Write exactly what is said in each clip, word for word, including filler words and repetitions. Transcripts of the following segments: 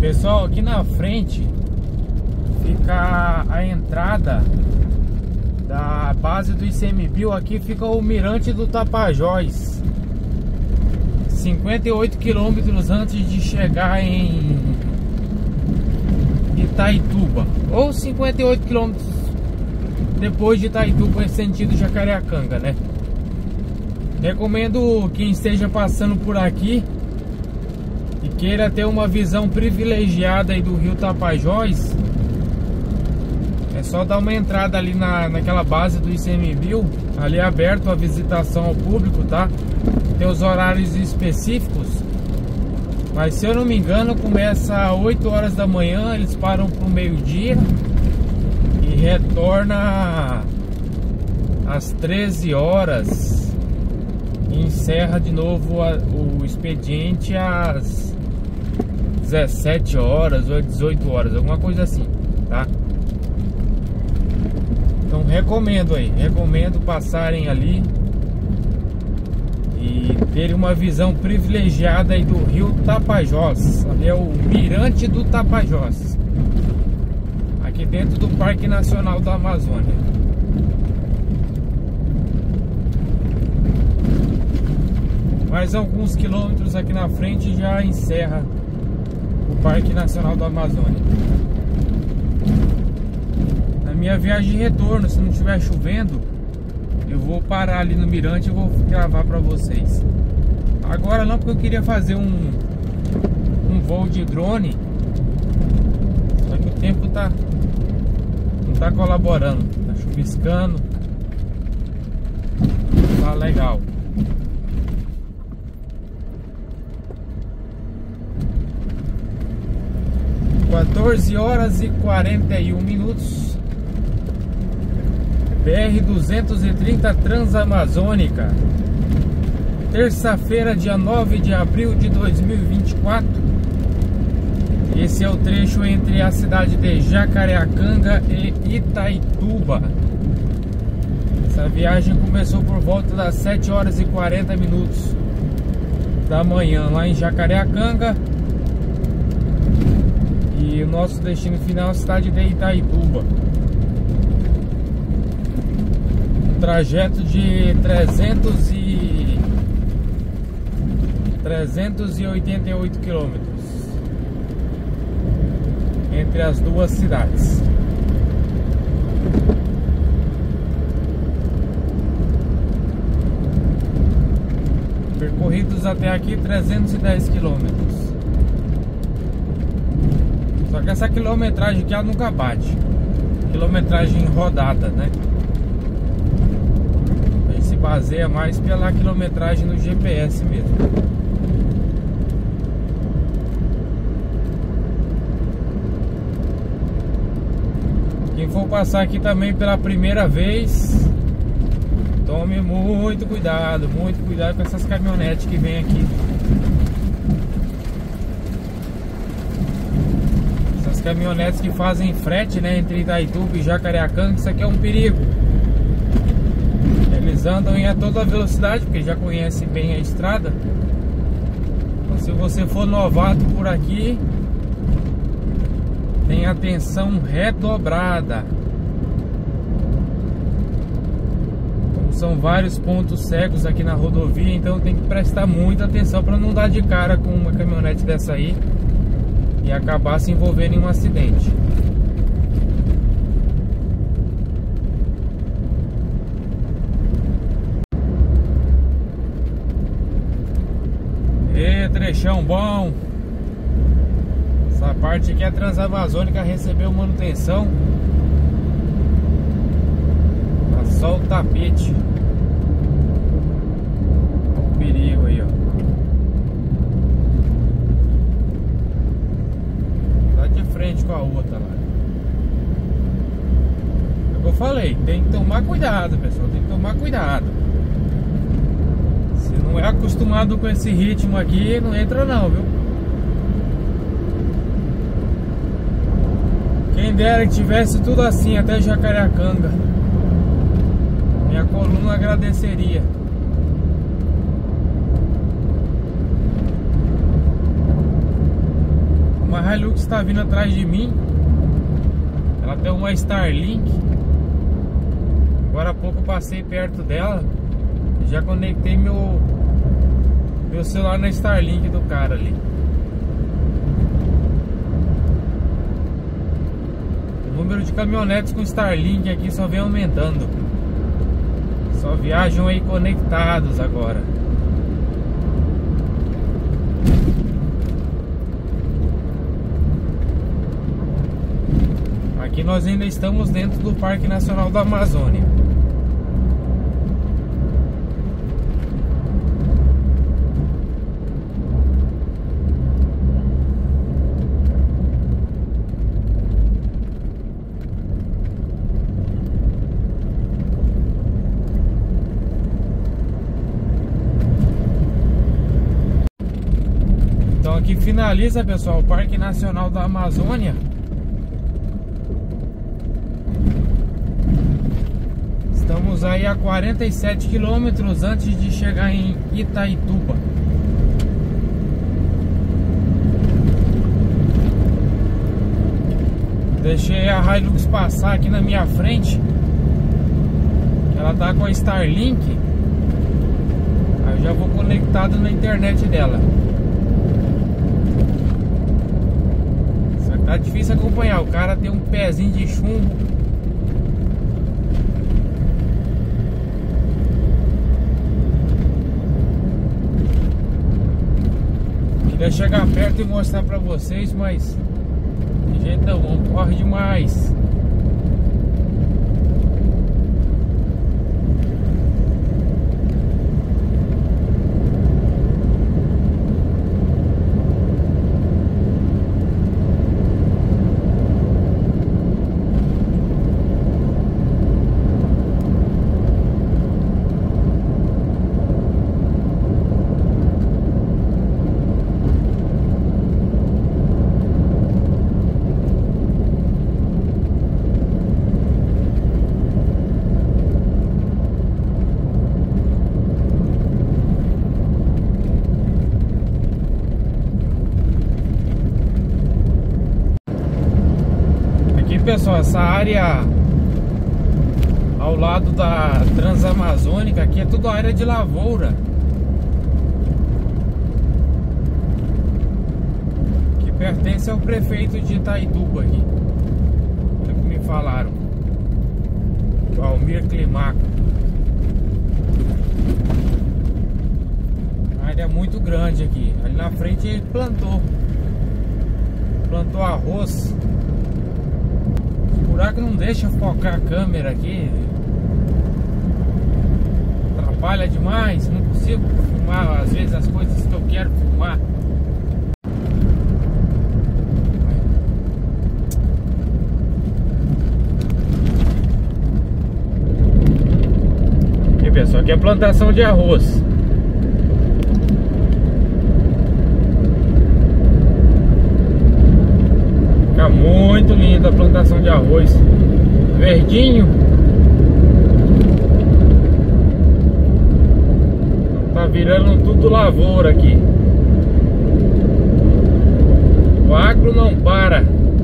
Pessoal, aqui na frente fica a entrada da base do ICMBio. Aqui fica o Mirante do Tapajós, cinquenta e oito quilômetros antes de chegar em Itaituba, ou cinquenta e oito quilômetros depois de Itaituba, em sentido Jacareacanga, né? Recomendo quem esteja passando por aqui e queira ter uma visão privilegiada aí do rio Tapajós, é só dar uma entrada ali na, naquela base do ICMBio. Ali é aberto a visitação ao público, tá? Tem os horários específicos, mas se eu não me engano começa às oito horas da manhã, eles param pro meio-dia e retorna às treze horas e encerra de novo a, o expediente às dezessete horas ou dezoito horas, alguma coisa assim, tá? Então recomendo aí, recomendo passarem ali e terem uma visão privilegiada aí do rio Tapajós. Ali é o Mirante do Tapajós, aqui dentro do Parque Nacional da Amazônia. Mais alguns quilômetros aqui na frente já encerra o Parque Nacional da Amazônia. Na minha viagem de retorno, se não estiver chovendo, eu vou parar ali no Mirante e vou gravar para vocês. Agora não, porque eu queria fazer um, um voo de drone, só que o tempo tá, não tá colaborando, tá chuviscando, tá legal. quatorze horas e quarenta e um minutos. B R duzentos e trinta Transamazônica, terça-feira, dia nove de abril de dois mil e vinte e quatro. Esse é o trecho entre a cidade de Jacareacanga e Itaituba. Essa viagem começou por volta das sete horas e quarenta minutos da manhã lá em Jacareacanga, e o nosso destino final é a cidade de Itaituba. Um trajeto de trezentos e oitenta e oito quilômetros entre as duas cidades. Percorridos até aqui trezentos e dez quilômetros. Só que essa quilometragem aqui ela nunca bate. Quilometragem rodada, né? A gente se baseia mais pela quilometragem no G P S mesmo. Quem for passar aqui também pela primeira vez, tome muito cuidado, muito cuidado com essas caminhonetes que vem aqui. Caminhonetes que fazem frete, né, entre Itaituba e Jacareacanga, isso aqui é um perigo. Eles andam em a toda velocidade, porque já conhecem bem a estrada. Então, se você for novato por aqui, tenha atenção redobrada. Então, são vários pontos cegos aqui na rodovia, então tem que prestar muita atenção para não dar de cara com uma caminhonete dessa aí e acabar se envolvendo em um acidente. E trechão bom. Essa parte aqui, a Transamazônica recebeu manutenção. Tá só o tapete. Olha o perigo aí, ó. Frente com a outra lá. É o que eu falei, tem que tomar cuidado, pessoal, tem que tomar cuidado. Se não é acostumado com esse ritmo aqui, não entra não, viu? Quem dera que tivesse tudo assim até Jacareacanga, minha coluna agradeceria. Uma Hilux está vindo atrás de mim. Ela tem uma Starlink. Agora há pouco eu passei perto dela. Já conectei meu Meu celular na Starlink do cara ali. O número de caminhonetes com Starlink aqui só vem aumentando. Só viajam aí conectados agora. Aqui nós ainda estamos dentro do Parque Nacional da Amazônia. Então aqui finaliza, pessoal, o Parque Nacional da Amazônia. Estamos aí a quarenta e sete quilômetros antes de chegar em Itaituba. Deixei a Hilux passar aqui na minha frente. Ela tá com a Starlink. Aí eu já vou conectado na internet dela. Só que tá difícil acompanhar. O cara tem um pezinho de chumbo. Queria chegar perto e mostrar pra vocês, mas de jeito não, corre demais. Pessoal, essa área ao lado da Transamazônica aqui é tudo área de lavoura, que pertence ao prefeito de Itaituba aqui, é o que me falaram, o Almir Climaco. A área é muito grande aqui. Ali na frente ele plantou plantou arroz. O buraco não deixa focar a câmera aqui, atrapalha demais, não consigo filmar às vezes as coisas que eu quero filmar. Aqui, pessoal, aqui é plantação de arroz. Fica muito linda a plantação de arroz, verdinho. Tá virando tudo lavoura aqui. O agro não para.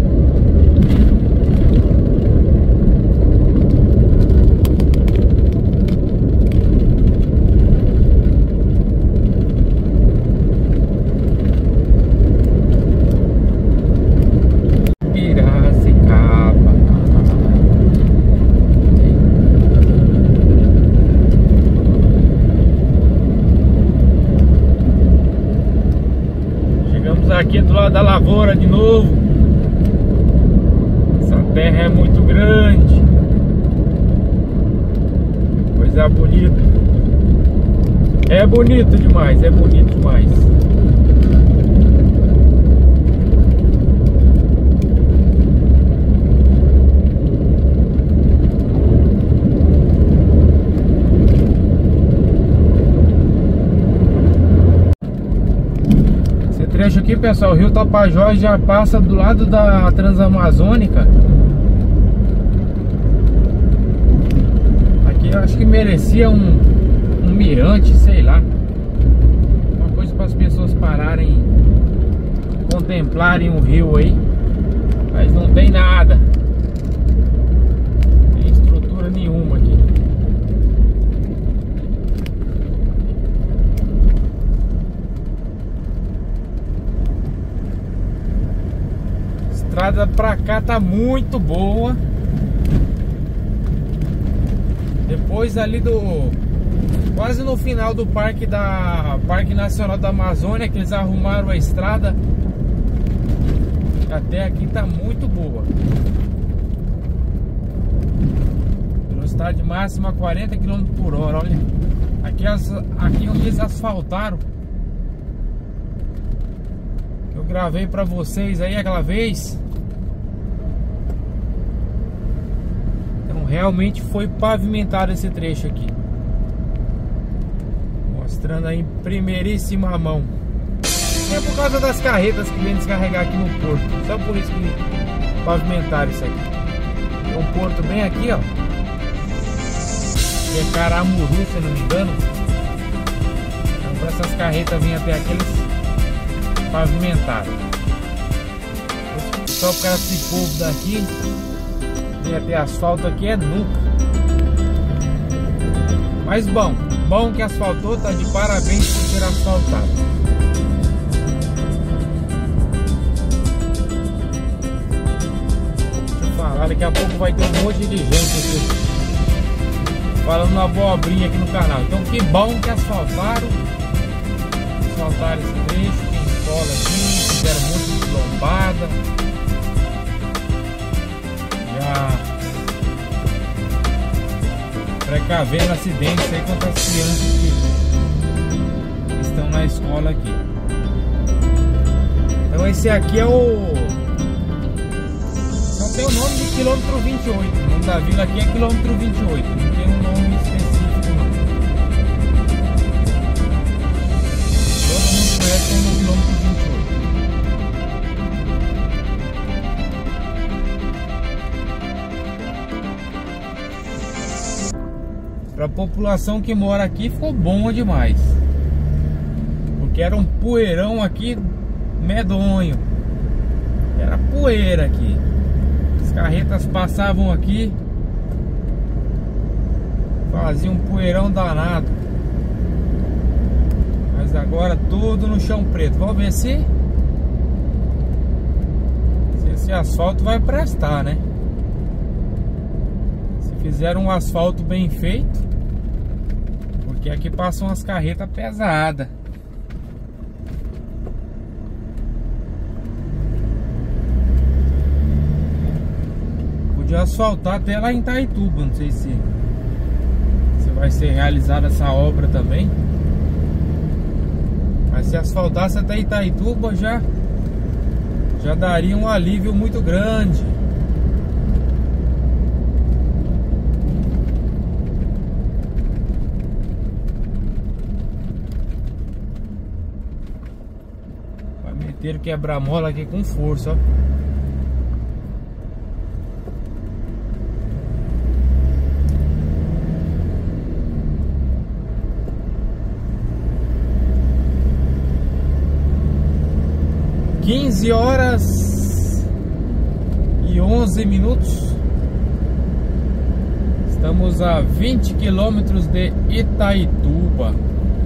Aqui do lado da lavoura de novo. Essa terra é muito grande. Coisa bonita. É bonito demais, é bonito demais. Trecho aqui, pessoal, o rio Tapajós já passa do lado da Transamazônica. Aqui eu acho que merecia um, um mirante, sei lá, uma coisa para as pessoas pararem, contemplarem o rio aí, mas não tem nada, não tem estrutura nenhuma aqui. A estrada pra cá tá muito boa. Depois ali do... quase no final do parque da Parque Nacional da Amazônia, que eles arrumaram a estrada, até aqui tá muito boa. Velocidade máxima quarenta quilômetros por hora. Olha, aqui, as, aqui onde eles asfaltaram, que eu gravei pra vocês aí aquela vez, então realmente foi pavimentado esse trecho aqui, mostrando aí em primeiríssima mão. É por causa das carretas que vêm descarregar aqui no porto, só por isso que pavimentaram isso aqui. Tem um porto bem aqui, ó, que é Caramuru, se não me engano. Então para essas carretas virem até aqui, eles pavimentaram. Só por causa desse povo daqui vir até asfalto aqui é nunca. Mas bom, bom que asfaltou, tá de parabéns por ter asfaltado. Daqui a pouco vai ter um monte de gente aqui falando uma abobrinha aqui no canal. Então que bom que asfaltaram Asfaltaram esse trecho, tem escola aqui, fizeram um monte de lombada. Já precavendo acidentes aí contra as crianças que estão na escola aqui. Então esse aqui é o... tem o nome de quilômetro vinte e oito. O nome da vila aqui é quilômetro vinte e oito. Não tem um nome específico não. Todo mundo conhece como quilômetro vinte e oito. Para a população que mora aqui ficou bom demais, porque era um poeirão aqui medonho. Era poeira aqui. Carretas passavam aqui, faziam um poeirão danado. Mas agora tudo no chão preto. Vamos ver se, se esse asfalto vai prestar, né? Se fizer um asfalto bem feito, porque aqui passam as carretas pesadas. De asfaltar até lá em Itaituba. Não sei se, se vai ser realizada essa obra também, mas se asfaltasse até Itaituba já já daria um alívio muito grande. Vai meter o quebra-mola aqui com força, ó. quinze horas e onze minutos. Estamos a vinte quilômetros de Itaituba.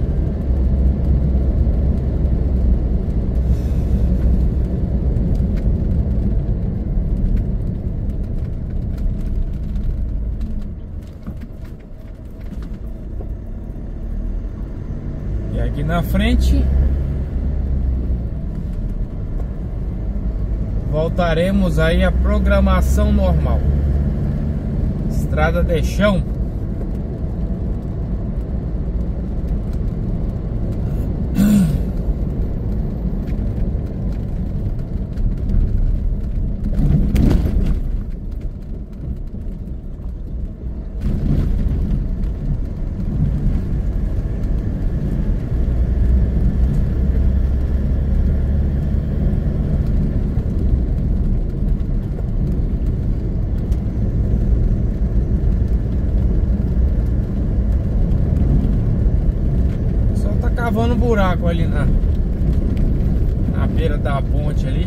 E aqui na frente voltaremos aí à programação normal. Estrada de chão. Cavando um buraco ali na, na beira da ponte ali.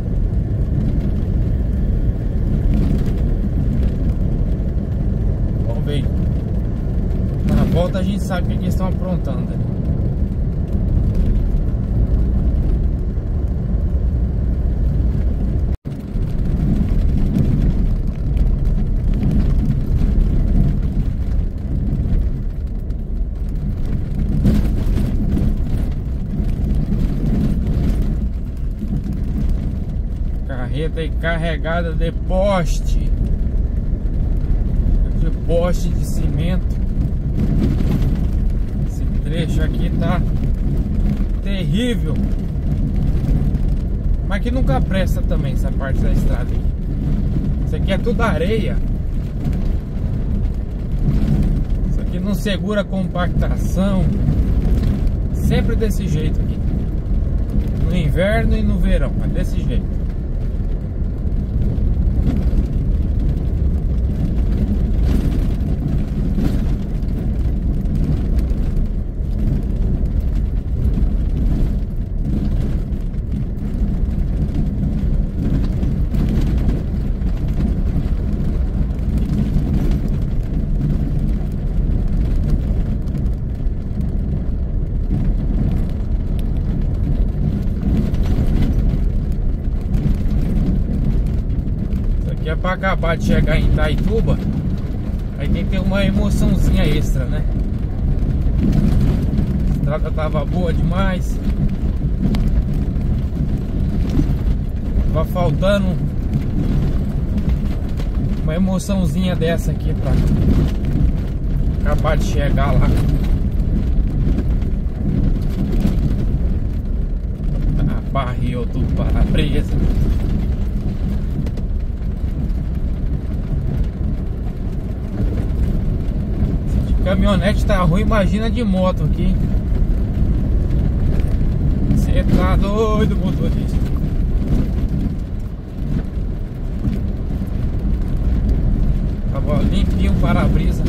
Vamos ver. Na volta a gente sabe o que eles estão aprontando. Carreta aí carregada de poste, de poste de cimento. Esse trecho aqui tá terrível, mas que nunca presta também essa parte da estrada aqui. Isso aqui é tudo areia. Isso aqui não segura compactação. Sempre desse jeito aqui, no inverno e no verão, é desse jeito. É para acabar de chegar em Itaituba, aí tem que ter uma emoçãozinha extra, né? A estrada tava boa demais, tava faltando uma emoçãozinha dessa aqui para acabar de chegar lá. Ah, barril tudo para-brisa. Caminhonete tá ruim, imagina de moto aqui. Você tá doido, motorista. Tava limpinho o para-brisa.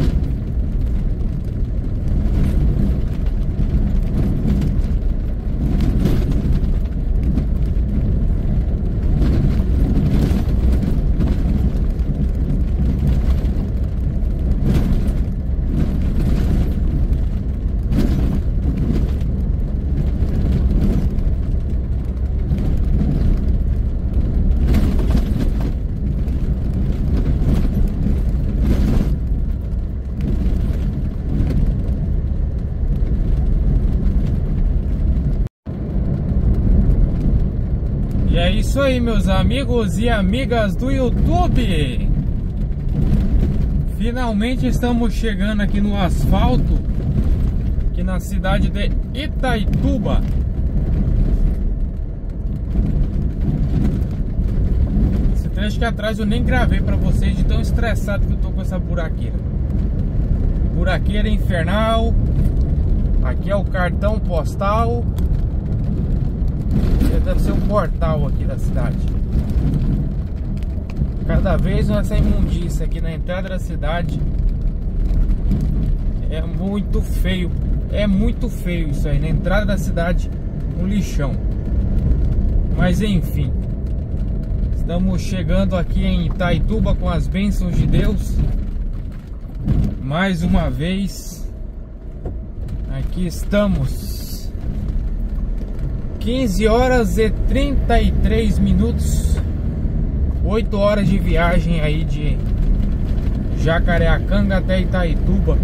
E é isso aí, meus amigos e amigas do YouTube. Finalmente estamos chegando aqui no asfalto, aqui na cidade de Itaituba. Esse trecho que atrás eu nem gravei pra vocês, de tão estressado que eu tô com essa buraqueira. Buraqueira infernal. Aqui é o cartão postal. Deve ser um portal aqui da cidade. Cada vez essa imundícia aqui na entrada da cidade. É muito feio. É muito feio isso aí. Na entrada da cidade, um lixão. Mas enfim, estamos chegando aqui em Itaituba com as bênçãos de Deus. Mais uma vez, aqui estamos. quinze horas e trinta e três minutos. oito horas de viagem aí de Jacareacanga até Itaituba.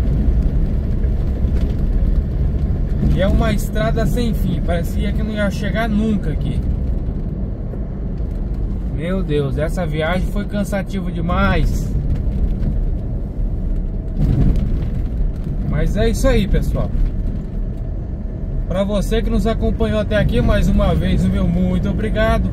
E é uma estrada sem fim. Parecia que não ia chegar nunca aqui. Meu Deus, essa viagem foi cansativa demais. Mas é isso aí, pessoal. Para você que nos acompanhou até aqui, mais uma vez o meu muito obrigado.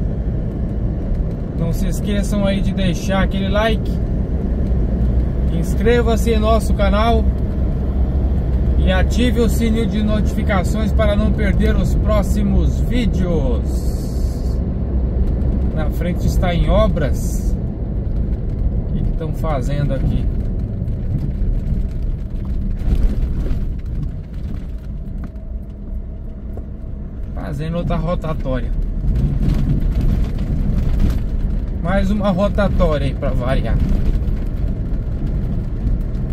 Não se esqueçam aí de deixar aquele like. Inscreva-se em nosso canal e ative o sininho de notificações para não perder os próximos vídeos. Na frente está em obras. O que estão fazendo aqui? fazendo outra rotatória. Mais uma rotatória aí pra variar.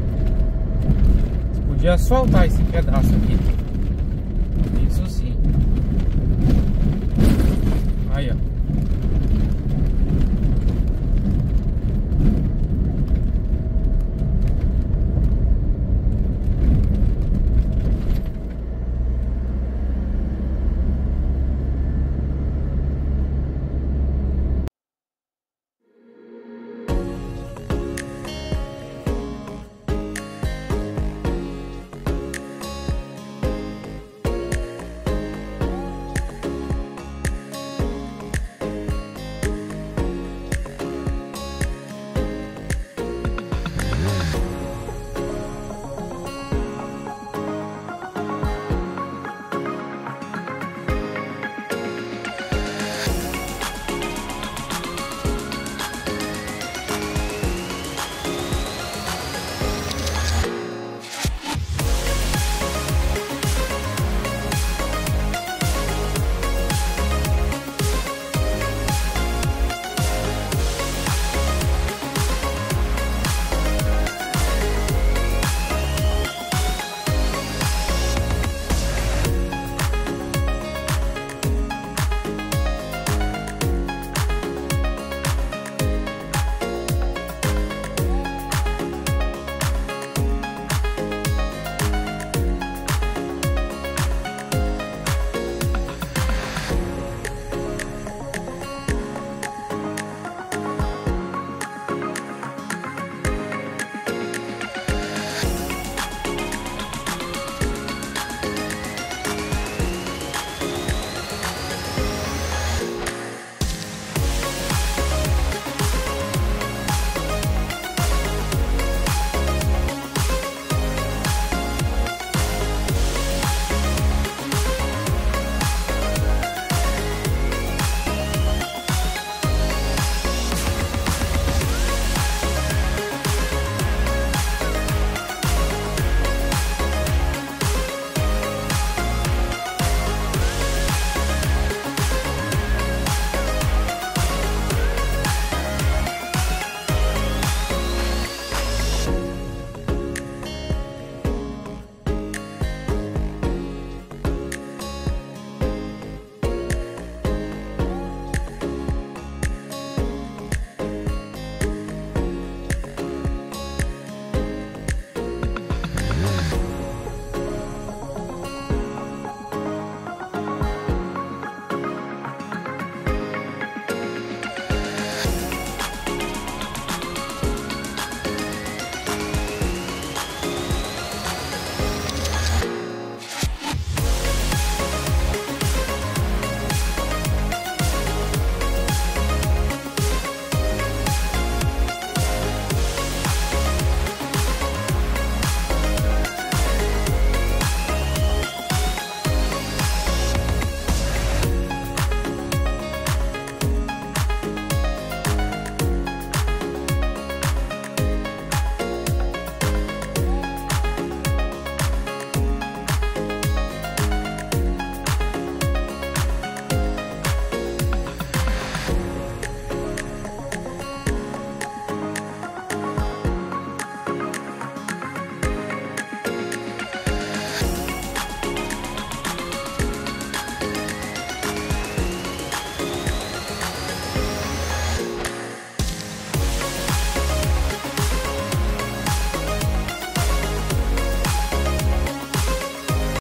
Podia asfaltar esse pedaço aqui. Isso sim.